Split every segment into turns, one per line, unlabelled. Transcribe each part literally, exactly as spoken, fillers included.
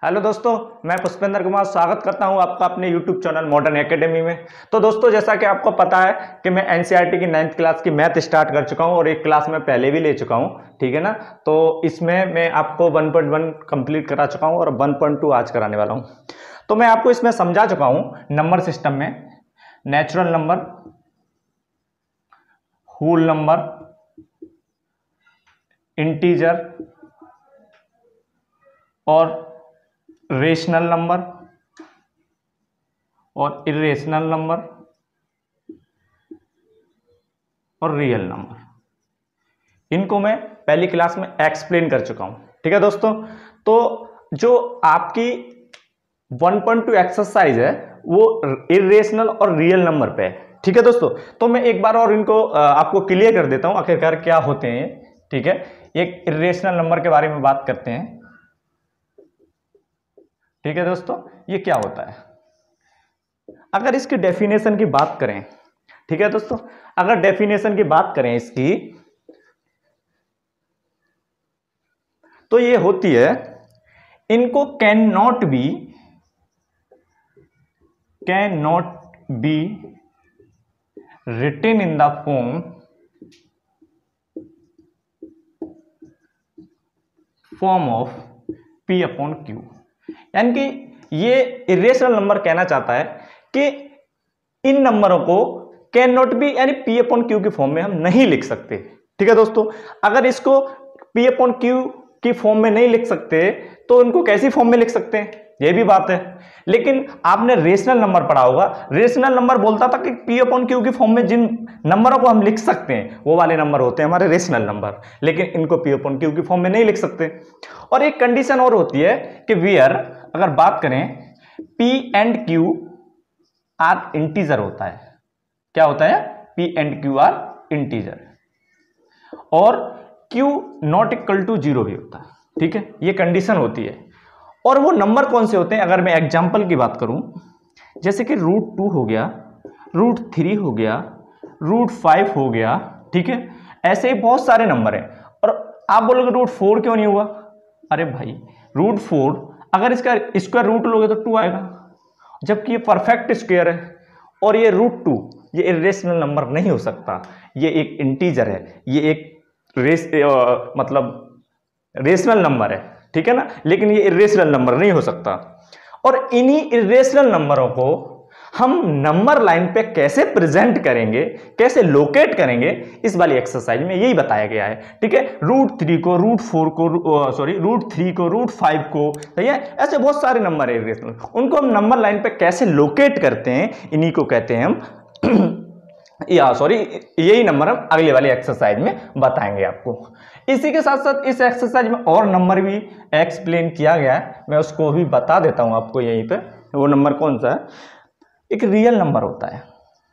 Hello दोस्तों, मैं पुष्पेंद्र कुमार स्वागत करता हूं आपका अपने यूट्यूब चैनल मॉडर्न एकेडमी में। तो दोस्तों, जैसा कि आपको पता है कि मैं एनसीईआरटी की नाइन्थ क्लास की मैथ स्टार्ट कर चुका हूं और एक क्लास में पहले भी ले चुका हूं, ठीक है ना। तो इसमें मैं आपको वन पॉइंट वन कंप्लीट करा चुका हूं और वन पॉइंट टू आज कराने वाला हूं। तो मैं आपको इसमें समझा चुका हूं नंबर सिस्टम में natural number, whole number, integer और रेशनल नंबर और इरेशनल नंबर और रियल नंबर। इनको मैं पहली क्लास में एक्सप्लेन कर चुका हूं, ठीक है दोस्तों। तो जो आपकी वन पॉइंट टू एक्सरसाइज है वो इरेशनल और रियल नंबर पे है, ठीक है दोस्तों। तो मैं एक बार और इनको आपको क्लियर कर देता हूं आखिरकार क्या होते हैं, ठीक है। एक इरेशनल नंबर के बारे में बात करते हैं, ठीक है दोस्तों। ये क्या होता है, अगर इसकी डेफिनेशन की बात करें, ठीक है दोस्तों, अगर डेफिनेशन की बात करें इसकी, तो ये होती है, इनको can not be can not be written in the form form of P upon Q. यानी कि ये इरेशनल नंबर कहना चाहता है कि इन नंबरों को कैन नॉट बी यानी पी अपॉन क्यू की फॉर्म में हम नहीं लिख सकते, ठीक है दोस्तों। अगर इसको पी अपॉन क्यू की फॉर्म में नहीं लिख सकते तो इनको कैसी फॉर्म में लिख सकते हैं, ये भी बात है। लेकिन आपने रेशनल नंबर पढ़ा होगा, रेशनल नंबर बोलता था कि पी अपॉन क्यू की फॉर्म में जिन नंबरों को हम लिख सकते हैं वो वाले नंबर होते हैं हमारे रेशनल नंबर, लेकिन इनको पी अपॉन क्यू की फॉर्म में नहीं लिख सकते। और एक कंडीशन और होती है कि वेयर, अगर बात करें, P and Q are integer होता है। क्या होता है? P and Q are integer और Q not equal to zero भी होता है, ठीक है। ये कंडीशन होती है। और वो नंबर कौन से होते हैं, अगर मैं एग्जांपल की बात करूं, जैसे कि रूट टू हो गया, रूट थ्री हो गया, रूट फाइव हो गया, ठीक है। ऐसे ही बहुत सारे नंबर हैं। और आप बोलोगे रूट फोर क्यों नहीं हुआ? अरे भाई, रूट फोर अगर इसका स्क्वायर रूट लोगे तो टू आएगा, जबकि ये परफेक्ट स्क्वायर है। और ये रूट टू ये इरेशनल नंबर नहीं हो सकता, ये एक इंटीजर है, ये एक रेस आ, मतलब रेशनल नंबर है, ठीक है ना। लेकिन ये इरेशनल नंबर नहीं हो सकता। और इन्हीं इरेशनल नंबरों को हम नंबर लाइन पे कैसे प्रेजेंट करेंगे, कैसे लोकेट करेंगे, इस वाली एक्सरसाइज में यही बताया गया है, ठीक है। रूट थ्री को, रूट फोर को, सॉरी रूट थ्री को, रूट फाइव को, सही है। ऐसे बहुत सारे नंबर है इरेशनल, उनको हम नंबर लाइन पे कैसे लोकेट करते हैं, इन्हीं को कहते हैं हम या सॉरी यही नंबर हम अगले वाली एक्सरसाइज में बताएंगे आपको। इसी के साथ साथ इस एक्सरसाइज में और नंबर भी एक्सप्लेन किया गया है, मैं उसको भी बता देता हूं आपको यहीं पे। वो नंबर कौन सा है? एक रियल नंबर होता है,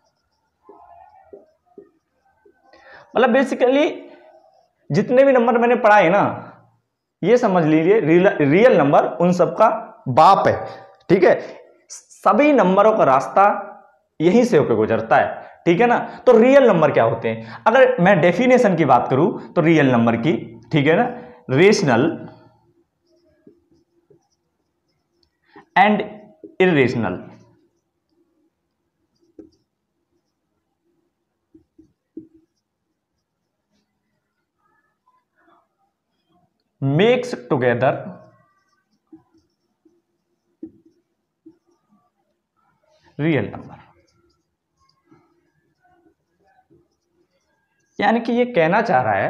मतलब बेसिकली जितने भी नंबर मैंने पढ़ाए ना, ये समझ लीजिए रियल नंबर उन सबका बाप है, ठीक है। सभी नंबरों का रास्ता यहीं से होकर गुजरता है, ठीक है ना। तो रियल नंबर क्या होते हैं, अगर मैं डेफिनेशन की बात करूं तो रियल नंबर की, ठीक है ना, rational and irrational makes together real number. यानी कि ये कहना चाह रहा है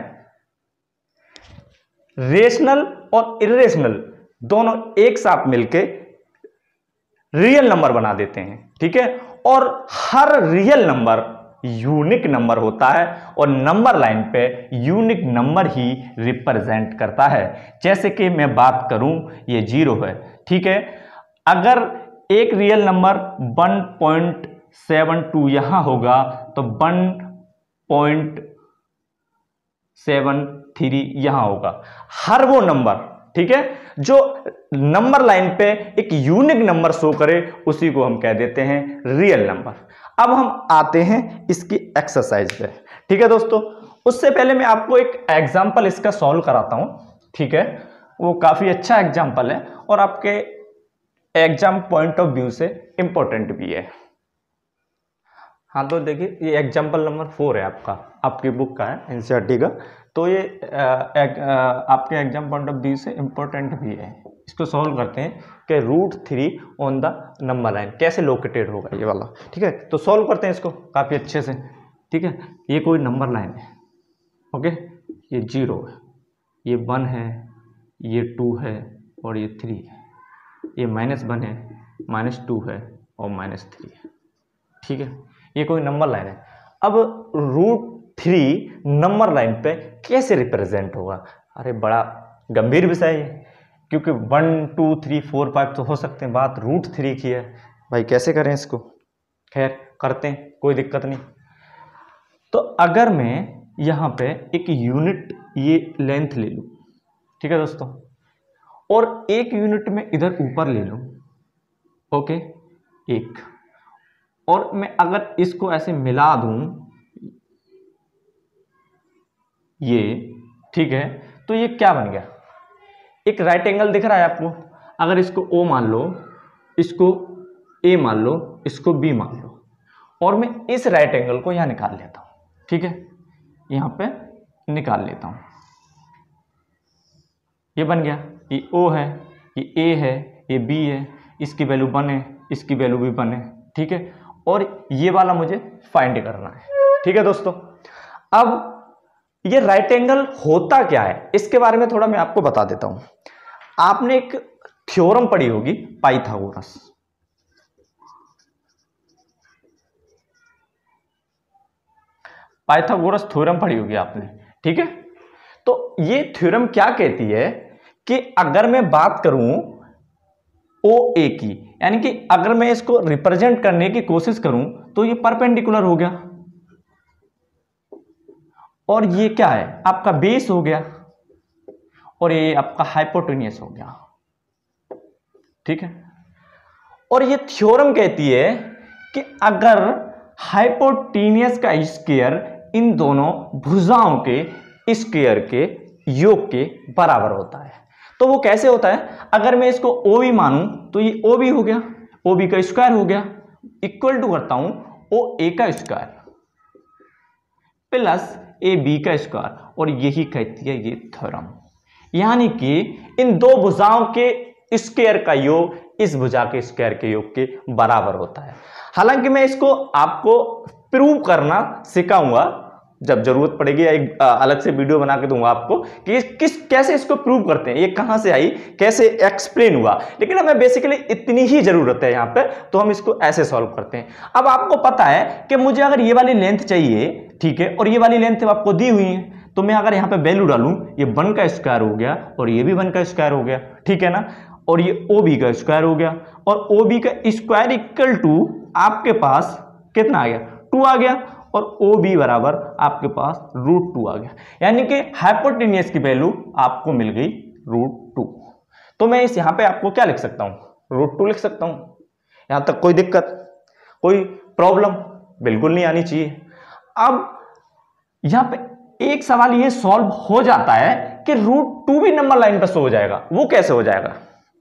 रेशनल और इरेशनल दोनों एक साथ मिलके रियल नंबर बना देते हैं, ठीक है। और हर रियल नंबर यूनिक नंबर होता है और नंबर लाइन पे यूनिक नंबर ही रिप्रेजेंट करता है। जैसे कि मैं बात करूं, ये जीरो है, ठीक है। अगर एक real number one point seven two यहां होगा तो वन पॉइंट सेवन थ्री यहां होगा। हर वो नंबर, ठीक है, जो नंबर लाइन पे एक यूनिक नंबर शो करे उसी को हम कह देते हैं रियल नंबर। अब हम आते हैं इसकी एक्सरसाइज पे, ठीक है दोस्तों। उससे पहले मैं आपको एक एग्जांपल इसका सॉल्व कराता हूं, ठीक है। वो काफ़ी अच्छा एग्जाम्पल है और आपके एग्जाम पॉइंट ऑफ व्यू से इम्पोर्टेंट भी है। हाँ तो देखिए ये एग्जाम्पल नंबर फोर है आपका, आपकी बुक का है एनसीईआरटी का, तो ये आ, एक, आ, आपके एग्जाम पॉइंट ऑफ व्यू से इम्पोर्टेंट भी है। इसको सॉल्व करते हैं कि root three on the number line कैसे लोकेटेड होगा ये वाला, ठीक है। तो सॉल्व करते हैं इसको काफ़ी अच्छे से, ठीक है। ये कोई नंबर लाइन है, ओके, ये जीरो है, ये वन है, ये टू है और ये थ्री है, ये माइनस वन है, माइनस टू है और माइनस थ्री है, ठीक है। ये कोई नंबर लाइन है। अब रूट थ्री नंबर लाइन पे कैसे रिप्रेजेंट होगा? अरे बड़ा गंभीर विषय है, क्योंकि one two three four five तो हो सकते हैं, बात रूट थ्री की है भाई, कैसे करें इसको? खैर करते हैं, कोई दिक्कत नहीं। तो अगर मैं यहाँ पे एक यूनिट ये लेंथ ले लूँ, ठीक है दोस्तों, और एक यूनिट में इधर ऊपर ले लूँ, ओके, एक, और मैं अगर इसको ऐसे मिला दूं ये, ठीक है, तो ये क्या बन गया? एक राइट एंगल दिख रहा है आपको। अगर इसको O मान लो, इसको A मान लो, इसको B मान लो, और मैं इस राइट एंगल को यहां निकाल लेता हूं, ठीक है, यहां पे निकाल लेता हूं, ये बन गया, ये O है, ये A है, ये B है, इसकी वैल्यू वन है, इसकी वैल्यू भी वन है, ठीक है, और ये वाला मुझे फाइंड करना है, ठीक है दोस्तों। अब ये राइट एंगल होता क्या है इसके बारे में थोड़ा मैं आपको बता देता हूं। आपने एक थ्योरम पढ़ी होगी, पाइथागोरस, पाइथागोरस थ्योरम पढ़ी होगी आपने, ठीक है। तो ये थ्योरम क्या कहती है कि अगर मैं बात करूं ओ ए की, यानी कि अगर मैं इसको रिप्रेजेंट करने की कोशिश करूं तो ये परपेंडिकुलर हो गया, और ये क्या है आपका बेस हो गया, और ये आपका हाइपोटेन्यूस हो गया, ठीक है। और ये थ्योरम कहती है कि अगर हाइपोटेन्यूस का स्क्वायर इन दोनों भुजाओं के स्क्वायर के योग के बराबर होता है। तो वो कैसे होता है? अगर मैं इसको ओ बी मानूं तो ये ओ बी हो गया, ओ बी का स्क्वायर हो गया, इक्वल टू करता हूं ओ ए का स्क्वायर प्लस ए बी का स्क्वायर, और यही कहती है ये थ्योरम, यानी कि इन दो भुजाओं के स्क्वायर का योग इस भुजा के स्क्वायर के योग के बराबर होता है। हालांकि मैं इसको आपको प्रूव करना सिखाऊंगा, जब जरूरत पड़ेगी एक अलग से वीडियो बना के दूंगा आपको कि किस कैसे इसको प्रूव करते हैं, ये कहां से आई, कैसे एक्सप्लेन हुआ, लेकिन हमें बेसिकली इतनी ही जरूरत है यहां पे, तो हम इसको ऐसे सॉल्व करते हैं। अब आपको पता है कि मुझे अगर ये वाली लेंथ चाहिए, ठीक है, और ये वाली लेंथ आपको दी हुई है, तो मैं अगर यहाँ पे वैल्यू डालूं, ये वन का स्क्वायर हो गया और ये भी वन का स्क्वायर हो गया, ठीक है ना, और ये ओ बी का स्क्वायर हो गया, और ओ बी का स्क्वायर इक्वल टू आपके पास कितना आ गया, टू आ गया, और ओ बी बराबर आपके पास रूट टू आ गया, यानी कि हाइपोटेन्यूस की वैल्यू आपको मिल गई रूट टू। तो मैं इस यहां पे आपको क्या लिख सकता हूं, रूट टू लिख सकता हूं। यहां तक कोई दिक्कत, कोई प्रॉब्लम बिल्कुल नहीं आनी चाहिए। अब यहां पे एक सवाल ये सॉल्व हो जाता है कि रूट टू भी नंबर लाइन पर शो हो जाएगा, वो कैसे हो जाएगा?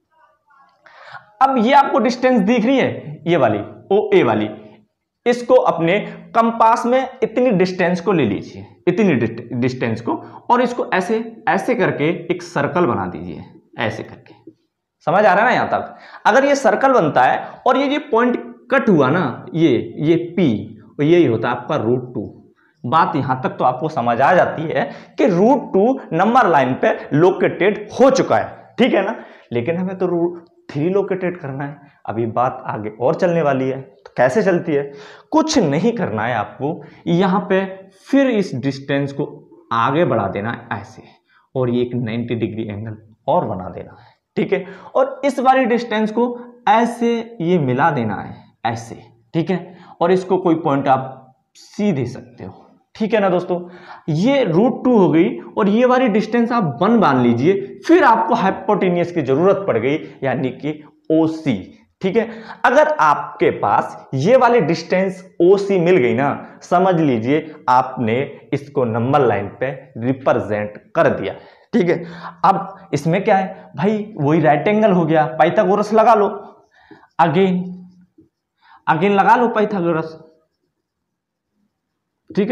अब ये आपको डिस्टेंस दिख रही है, ये वाली ओ ए वाली, इसको अपने कंपास में इतनी डिस्टेंस को ले लीजिए, इतनी डिस्टेंस को, और इसको ऐसे ऐसे करके एक सर्कल बना दीजिए, ऐसे करके, समझ आ रहा है ना यहां तक? अगर ये सर्कल बनता है और ये जो पॉइंट कट हुआ ना, ये ये पी, और यही होता है आपका रूट टू। बात यहां तक तो आपको समझ आ जाती है कि रूट टू नंबर लाइन पे लोकेटेड हो चुका है, ठीक है ना। लेकिन हमें तो रूट थ्री लोकेटेड करना है, अभी बात आगे और चलने वाली है। तो कैसे चलती है? कुछ नहीं करना है आपको, यहां पे फिर इस डिस्टेंस को आगे बढ़ा देना है ऐसे, और ये एक नाइंटी डिग्री एंगल और बना देना है, ठीक है, और इस वाली डिस्टेंस को ऐसे ये मिला देना है ऐसे, ठीक है, और इसको कोई पॉइंट आप सी दे सकते हो, ठीक है ना दोस्तों। ये रूट टू हो गई, और ये वाली डिस्टेंस आप वन मान लीजिए, फिर आपको हाइपोटेन्यूस की जरूरत पड़ गई, यानी कि ओ सी, ठीक है। अगर आपके पास ये वाली डिस्टेंस ओ सी मिल गई ना, समझ लीजिए आपने इसको नंबर लाइन पे रिप्रेजेंट कर दिया, ठीक है। अब इसमें क्या है भाई, वही राइट एंगल हो गया, पाइथागोरस लगा लो, अगेन अगेन लगा लो पाइथागोरस, ठीक है,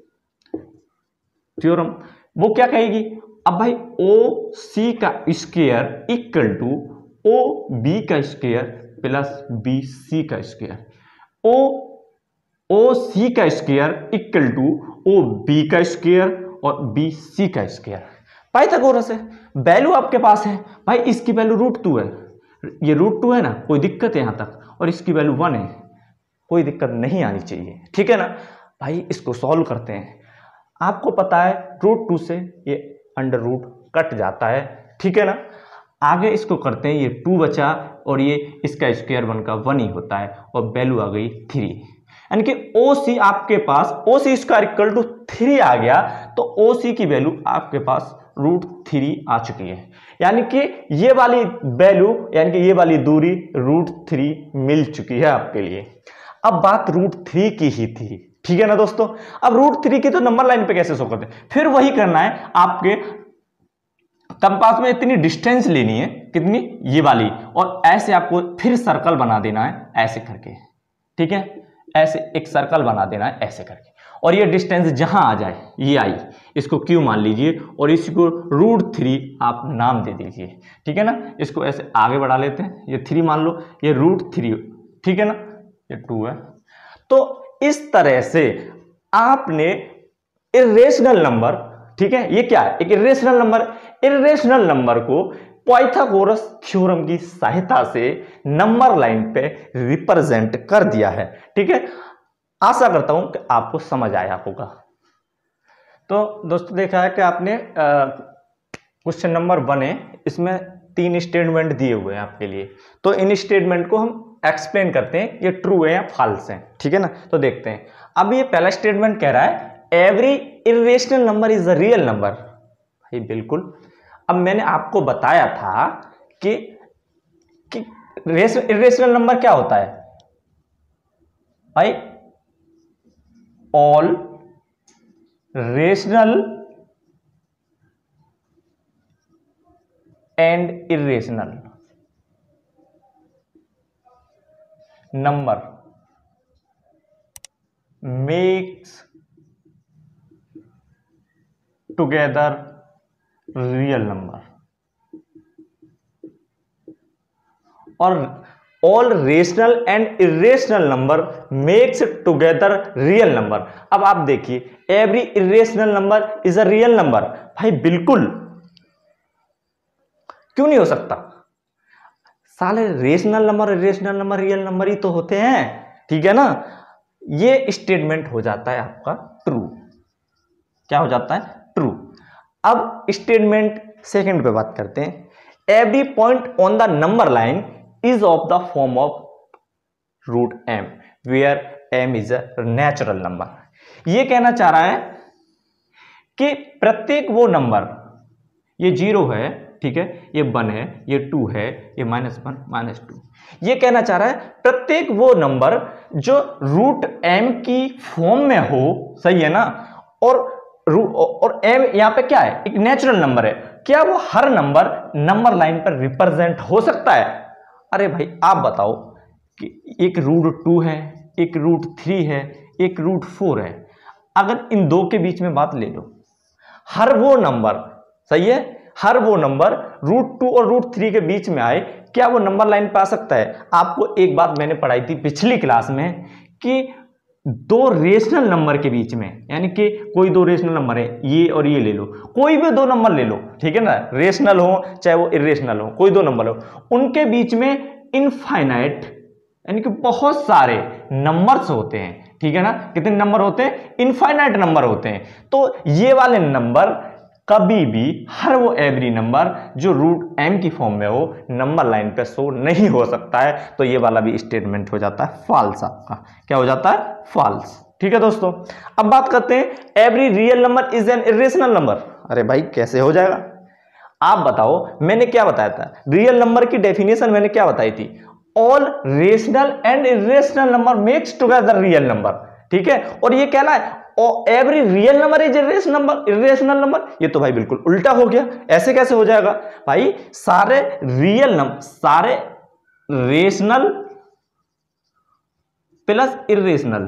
थ्योरम। वो क्या कहेगी, अब भाई ओ सी का square equal to O B का स्क्वायर प्लस बी सी का स्क्वायर, ओ ओ सी का square equal to O B का स्क्वायर और बी सी का स्क्वायर। पाइथागोरस है, वैल्यू आपके पास है भाई, इसकी वैल्यू रूट टू है, ये रूट टू है ना, कोई दिक्कत है यहां तक, और इसकी वैल्यू वन है, कोई दिक्कत नहीं आनी चाहिए, ठीक है ना भाई। इसको सॉल्व करते हैं, आपको पता है रूट टू से ये अंडर रूट कट जाता है, ठीक है ना। आगे इसको करते हैं, ये टू बचा और ये इसका स्क्वायर वन का वन ही होता है और वैल्यू आ गई थ्री, यानी कि ओ सी आपके पास O C square equal to three आ गया, तो ओ सी की वैल्यू आपके पास रूट थ्री आ चुकी है, यानी कि ये वाली वैल्यू यानी कि ये वाली दूरी रूट थ्री मिल चुकी है आपके लिए। अब बात रूट थ्री की ही थी, ठीक है ना दोस्तों। अब रूट थ्री की तो नंबर लाइन पे कैसे शो करते हैं, फिर वही करना है, आपके कंपास में इतनी डिस्टेंस लेनी है, कितनी, ये वाली, और ऐसे आपको फिर सर्कल बना देना है ऐसे करके, ठीक है, ऐसे एक सर्कल बना देना है ऐसे करके, और ये डिस्टेंस जहां आ जाए, ये आई, इसको क्यू मान लीजिए और इसको रूट थ्री आप नाम दे दीजिए, ठीक है ना। इसको ऐसे आगे बढ़ा लेते हैं, ये थ्री मान लो, ये रूट थ्री, ठीक है ना, ये टू है। तो इस तरह से आपने इर्रेशनल नंबर, ठीक है, ये क्या है, एक इर्रेशनल नंबर, इर्रेशनल नंबर को पाइथागोरस थ्योरम की सहायता से नंबर लाइन पे रिप्रेजेंट कर दिया है, ठीक है। आशा करता हूं कि आपको समझ आया होगा। तो दोस्तों देखा है कि आपने क्वेश्चन नंबर वन है, इसमें तीन स्टेटमेंट दिए हुए हैं आपके लिए, तो इन स्टेटमेंट को हम एक्सप्लेन करते हैं, ये ट्रू है या फॉल्स है, ठीक है ना। तो देखते हैं, अब ये पहला स्टेटमेंट कह रहा है every irrational number is a real number, भाई बिल्कुल। अब मैंने आपको बताया था कि, कि इर्रेशनल नंबर क्या होता है भाई, all rational and irrational number makes together real number, और all rational and irrational number makes together real number. अब आप देखिए, every irrational number is a real number, भाई बिल्कुल, क्यों नहीं हो सकता, साले rational number irrational number real number ही तो होते हैं, ठीक है ना। ये स्टेटमेंट हो जाता है आपका ट्रू, क्या हो जाता है, ट्रू। अब स्टेटमेंट सेकंड पे बात करते हैं, every point on the number line is of the form of root M where M is a natural number. ये कहना चाह रहा है कि प्रत्येक वो नंबर, ये जीरो है, ठीक है, ये वन है, ये टू है, ये माइनस वन माइनस टू, ये कहना चाह रहा है प्रत्येक वो नंबर जो रूट एम की फॉर्म में हो, सही है ना, और और एम यहां पे क्या है, एक नेचुरल नंबर है, क्या वो हर नंबर नंबर लाइन पर रिप्रेजेंट हो सकता है। अरे भाई आप बताओ कि एक रूट टू है, एक रूट थ्री है, एक रूट फोर है, अगर इन दो के बीच में बात ले लो, हर वो नंबर, सही है, हर वो नंबर रूट टू और रूट थ्री के बीच में आए, क्या वो नंबर लाइन पे आ सकता है। आपको एक बात मैंने पढ़ाई थी पिछली क्लास में कि दो रेशनल नंबर के बीच में, यानी कि कोई दो रेशनल नंबर है, ये और ये ले लो, कोई भी दो नंबर ले लो, ठीक है ना, रेशनल हो चाहे वो इरेशनल हो, कोई दो नंबर हो, उनके बीच में इनफाइनाइट यानी कि बहुत सारे नंबर्स होते हैं, ठीक है ना। कितने नंबर होते हैं, इनफाइनाइट नंबर होते हैं। तो ये वाले नंबर कभी भी, हर वो एवरी नंबर जो रूट एम की फॉर्म में हो, नंबर लाइन पे शो नहीं हो सकता है। तो ये वाला भी स्टेटमेंट हो जाता है फॉल्स, आपका क्या हो जाता है, फॉल्स, ठीक है दोस्तों। अब बात करते हैं every real number is an irrational number. अरे भाई कैसे हो जाएगा, आप बताओ, मैंने क्या बताया था, रियल नंबर की डेफिनेशन मैंने क्या बताई थी, all rational and irrational number makes together real number, ठीक है। और ये कहना है और every real number is irrational number irrational number, ये तो भाई बिल्कुल उल्टा हो गया। ऐसे कैसे हो जाएगा भाई, सारे रियल नंबर, सारे रेशनल प्लस इरेशनल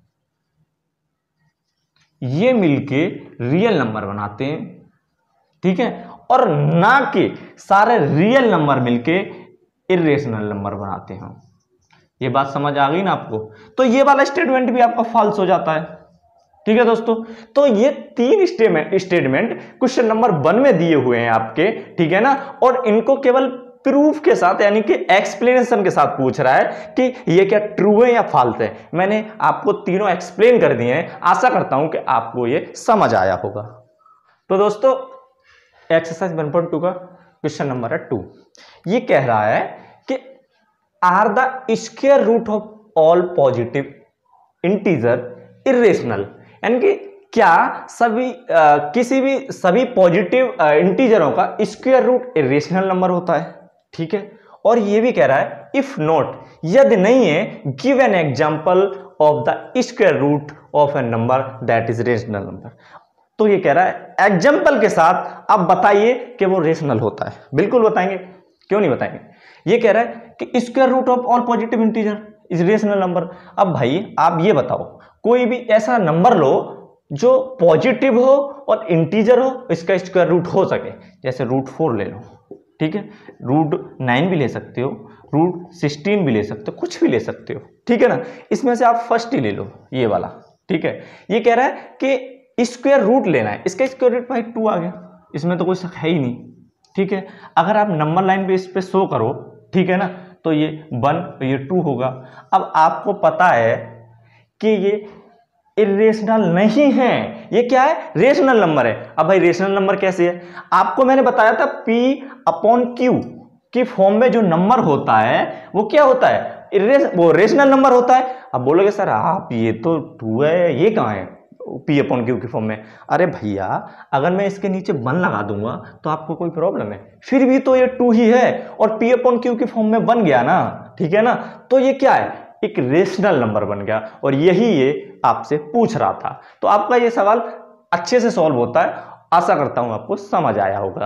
ये मिलके रियल नंबर बनाते हैं, ठीक है, और ना कि सारे रियल नंबर मिलके इरेशनल नंबर बनाते हैं। ये बात समझ आ गई ना आपको? तो ये वाला स्टेटमेंट भी आपका फॉल्स हो जाता है, ठीक है दोस्तों। तो ये तीन statement statement question number one में दिए हुए हैं आपके, ठीक है ना, और इनको केवल प्रूफ के साथ यानी कि एक्सप्लेनेशन के साथ पूछ रहा है कि ये क्या ट्रू है या फॉल्स है। मैंने आपको तीनों एक्सप्लेन कर दिए हैं, आशा करता हूं कि आपको ये समझ आया होगा। तो दोस्तों एक्सरसाइज वन पॉइंट टू का क्वेश्चन नंबर है टू, ये कह रहा है कि are the square root of all positive integer irrational, यानी कि क्या सभी आ, किसी भी सभी पॉजिटिव इंटीजरों का स्क्वायर रूट इरेशनल नंबर होता है, ठीक है। और ये भी कह रहा है इफ नॉट, यदि नहीं है, give an example of the square root of a number that is rational number. तो ये कह रहा है एग्जांपल के साथ आप बताइए कि वो रेशनल होता है। बिल्कुल बताएंगे, क्यों नहीं बताएंगे। ये कह रहा है कि square root of all positive integer is rational number. अब भाई आप ये बताओ, कोई भी ऐसा नंबर लो जो पॉजिटिव हो और इंटीजर हो, इसका स्क्वायर रूट हो सके। जैसे रूट फोर ले लो, ठीक है, रूट नाइन भी ले सकते हो, रूट सिक्सटीन भी ले सकते हो, कुछ भी ले सकते हो, ठीक है ना। इसमें से आप फर्स्ट ही ले लो, ये वाला, ठीक है। ये कह रहा है कि स्क्वायर रूट लेना है, इसका स्क्वायर रूट भाई टू आ गया, इसमें तो कोई शक है ही नहीं, ठीक है। अगर आप नंबर लाइन पे इस पे शो करो, ठीक है ना, तो ये वन, ये टू होगा। अब आपको पता है कि ये इरेशनल नहीं है, ये क्या है, रेशनल नंबर है। अब भाई रेशनल नंबर कैसे है, आपको मैंने बताया था P अपॉन Q की फॉर्म में जो नंबर होता है वो क्या होता है, इरेश वो रेशनल नंबर होता है। अब बोलोगे सर आप ये तो टू है, ये कहाँ है P अपॉन Q की फॉर्म में। अरे भैया अगर मैं इसके नीचे वन लगा दूंगा तो आपको कोई प्रॉब्लम है, फिर भी तो ये टू ही है और P अपॉन Q की फॉर्म में बन गया ना, ठीक है ना। तो ये क्या है, एक रेशनल नंबर बन गया, और यही ये आपसे पूछ रहा था। तो आपका ये सवाल अच्छे से सॉल्व होता है, आशा करता हूं आपको समझ आया होगा।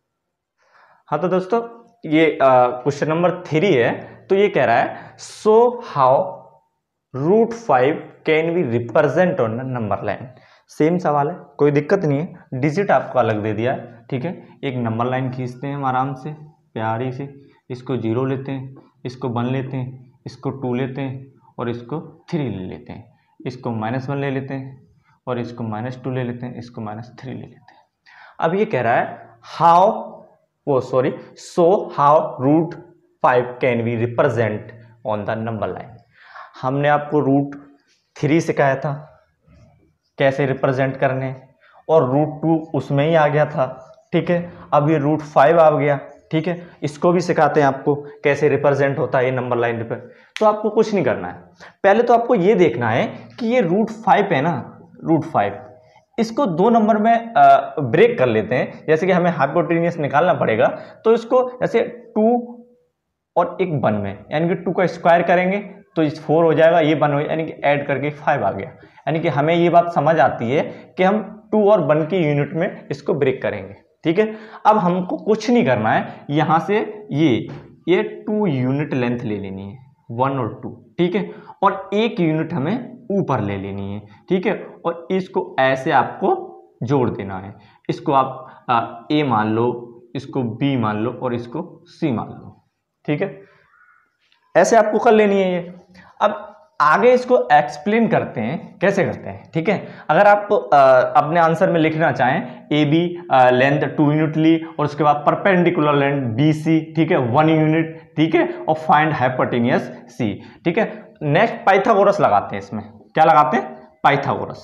हाँ तो दोस्तों ये क्वेश्चन नंबर थ्री है। तो ये कह रहा है so how root five can be represent on number line. Same सवाल है, कोई दिक्कत नहीं है, डिजिट आपको अलग दे दिया है, ठीक है। एक नंबर लाइन खींचते हैं हम आराम से प्यारी से, इसको जीरो लेते हैं, इसको वन लेते हैं, इसको टू लेते हैं और इसको थ्री ले लेते हैं, इसको माइनस वन ले लेते हैं और इसको माइनस टू ले लेते हैं, इसको माइनस थ्री ले लेते हैं। अब ये कह रहा है हाउ वो sorry so how root five can be represent on the number line. हमने आपको रूट थ्री सिखाया था कैसे रिप्रेजेंट करने, और रूट टू उसमें ही आ गया था, ठीक है। अब ये रूट फाइव आ गया, ठीक है, इसको भी सिखाते हैं आपको कैसे रिप्रेजेंट होता है ये नंबर लाइन पे। तो आपको कुछ नहीं करना है, पहले तो आपको ये देखना है कि ये रूट फाइव है ना, रूट फाइव, इसको दो नंबर में ब्रेक कर लेते हैं। जैसे कि हमें हाइपोटेन्यूस निकालना पड़ेगा, तो इसको जैसे टू और एक वन में, यानी कि टू का स्क्वायर करेंगे तो इस फोर हो जाएगा, ये वन हो, यानी कि ऐड करके फाइव आ गया। यानी कि हमें ये बात समझ आती है कि हम टू और वन की यूनिट में इसको ब्रेक करेंगे, ठीक है। अब हमको कुछ नहीं करना है, यहां से ये ये टू यूनिट लेंथ ले लेनी है, वन और टू, ठीक है, और एक यूनिट हमें ऊपर ले लेनी है, ठीक है, और इसको ऐसे आपको जोड़ देना है। इसको आप आ, ए मान लो, इसको बी मान लो और इसको सी मान लो, ठीक है, ऐसे आपको कर लेनी है ये। अब आगे इसको एक्सप्लेन करते हैं, कैसे करते हैं, ठीक है। अगर आप आ, अपने आंसर में लिखना चाहें A B length two unit ली और उसके बाद परपेंडिकुलर लेंथ बी सी, ठीक है, वन यूनिट, ठीक है, और फाइंड हाइपोटेन्यूस सी, ठीक है। नेक्स्ट पाइथागोरस लगाते हैं, इसमें क्या लगाते हैं, पाइथागोरस।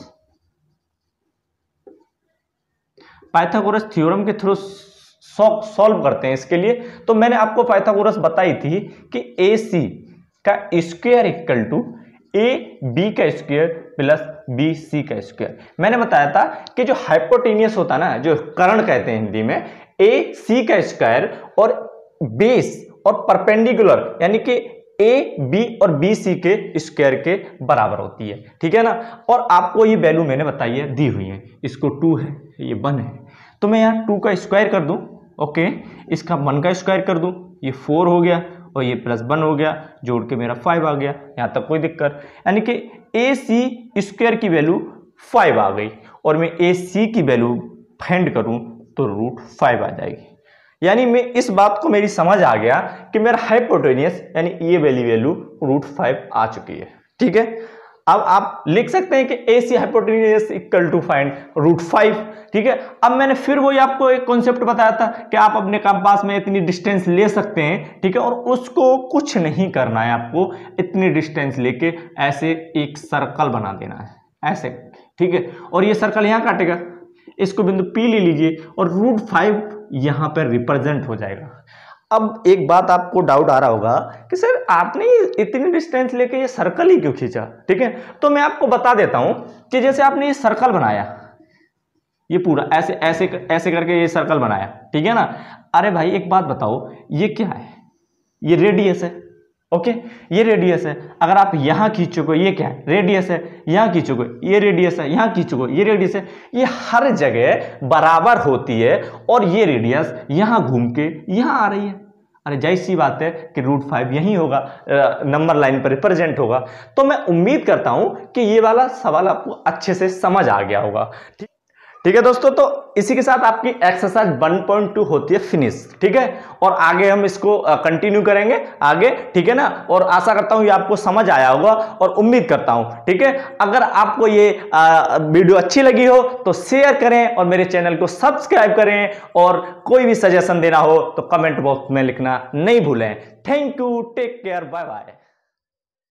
पाइथागोरस थ्योरम के थ्रू सॉल्व करते हैं इसके लिए। तो मैंने आपको पाइथागोरस बताई थी कि ए सी का square equal to A B का स्क्वायर प्लस बी सी का स्क्वायर। मैंने बताया था कि जो हाइपोटेन्यूस होता है ना, जो कर्ण कहते हैं हिंदी में, ए सी का स्क्वायर और बेस और परपेंडिकुलर यानी कि ए बी और बी सी के स्क्वायर के बराबर होती है, ठीक है ना। और आपको ये वैल्यू मैंने बताई है, दी हुई है, इसको टू है, ये वन है, तो मैं यहाँ टू का स्क्वायर कर दूं, ओके, इसका वन का स्क्वायर कर दूं, ये फोर हो गया और ये प्लस वन हो गया, जोड़ के मेरा फाइव आ गया, यहाँ तक कोई दिक्कत, यानी कि ए सी स्क्वायर की वैल्यू फाइव आ गई और मैं ए सी की वैल्यू फाइंड करूं तो रूट फाइव आ जाएगी। यानी मैं इस बात को मेरी समझ आ गया कि मेरा हाइपोटेनियस यानी ये वैल्यू वैल्यू रूट फाइव आ चुकी है, ठीक है। अब आप लिख सकते हैं कि A C hypotenuse equal to find root five, ठीक है। अब मैंने फिर वही आपको एक कॉन्सेप्ट बताया था कि आप अपने कंपास में इतनी डिस्टेंस ले सकते हैं, ठीक है, और उसको कुछ नहीं करना है, आपको इतनी डिस्टेंस लेके ऐसे एक सर्कल बना देना है ऐसे, ठीक है, और ये सर्कल यहाँ काटेगा, इसको बिंदु P ले लीजिए और रूट फाइव यहां पर रिप्रेजेंट हो जाएगा। अब एक बात आपको डाउट आ रहा होगा कि सर आपने इतनी डिस्टेंस लेके ये सर्कल ही क्यों खींचा, ठीक है, तो मैं आपको बता देता हूं कि जैसे आपने ये सर्कल बनाया, ये पूरा ऐसे ऐसे ऐसे करके ये सर्कल बनाया, ठीक है ना। अरे भाई एक बात बताओ, ये क्या है, ये रेडियस है, ओके, ये रेडियस है। अगर आप यहां खींचोगे ये क्या है, रेडियस है, यहां खींचोगे ये रेडियस है, यहां खींचोगे ये रेडियस है, ये हर जगह बराबर होती है और ये रेडियस यहां घूम के यहां आ रही है। अरे जाहिर सी बात है कि रूट फाइव यही होगा, नंबर लाइन पर रिप्रेजेंट होगा। तो मैं उम्मीद करता हूं कि ये वाला सवाल आपको अच्छे से समझ आ गया होगा, ठीक ठीक है दोस्तों। तो इसी के साथ आपकी एक्सरसाइज वन पॉइंट टू होती है फिनिश, ठीक है, और आगे हम इसको कंटिन्यू करेंगे आगे, ठीक है ना। और आशा करता हूं ये आपको समझ आया होगा और उम्मीद करता हूं, ठीक है। अगर आपको ये आ, वीडियो अच्छी लगी हो तो शेयर करें और मेरे चैनल को सब्सक्राइब करें, और कोई भी सजेशन देना हो तो कमेंट बॉक्स में लिखना नहीं भूलें। Thank you, take care, bye bye.